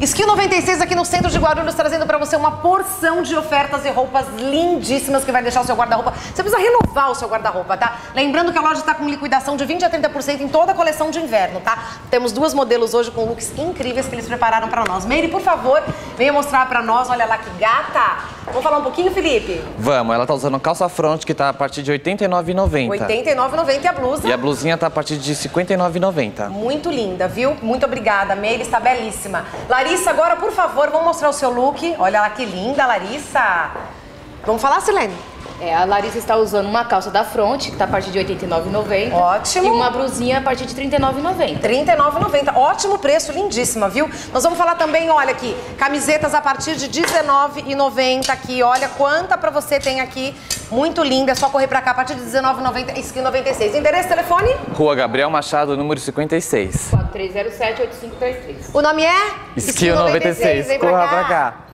Skill 96 aqui no centro de Guarulhos, trazendo pra você uma porção de ofertas e roupas lindíssimas que vai deixar o seu guarda-roupa. Você precisa renovar o seu guarda-roupa, tá? Lembrando que a loja tá com liquidação de 20 a 30% em toda a coleção de inverno, tá? Temos duas modelos hoje com looks incríveis que eles prepararam pra nós. Meire, por favor, venha mostrar pra nós. Olha lá que gata. Vamos falar um pouquinho, Felipe? Vamos, ela tá usando calça front que tá a partir de R$ 89,90. R$ 89,90 e a blusa? E a blusinha tá a partir de R$ 59,90. Muito linda, viu? Muito obrigada, Meire, está belíssima. Larissa, agora, por favor, vamos mostrar o seu look. Olha lá que linda, Larissa. Vamos falar, Silene? A Larissa está usando uma calça da Front, que tá a partir de R$ 89,90. Ótimo. E uma blusinha a partir de R$ 39,90. R$ 39,90. Ótimo preço, lindíssima, viu? Nós vamos falar também, olha aqui, camisetas a partir de R$ 19,90 aqui. Olha quanta pra você tem aqui. Muito linda, é só correr pra cá a partir de R$ 19,90, Skill 96. Endereço, telefone? Rua Gabriel Machado, número 56. 4307-8533. O nome é? Skill 96. Vem pra Corra cá. pra cá.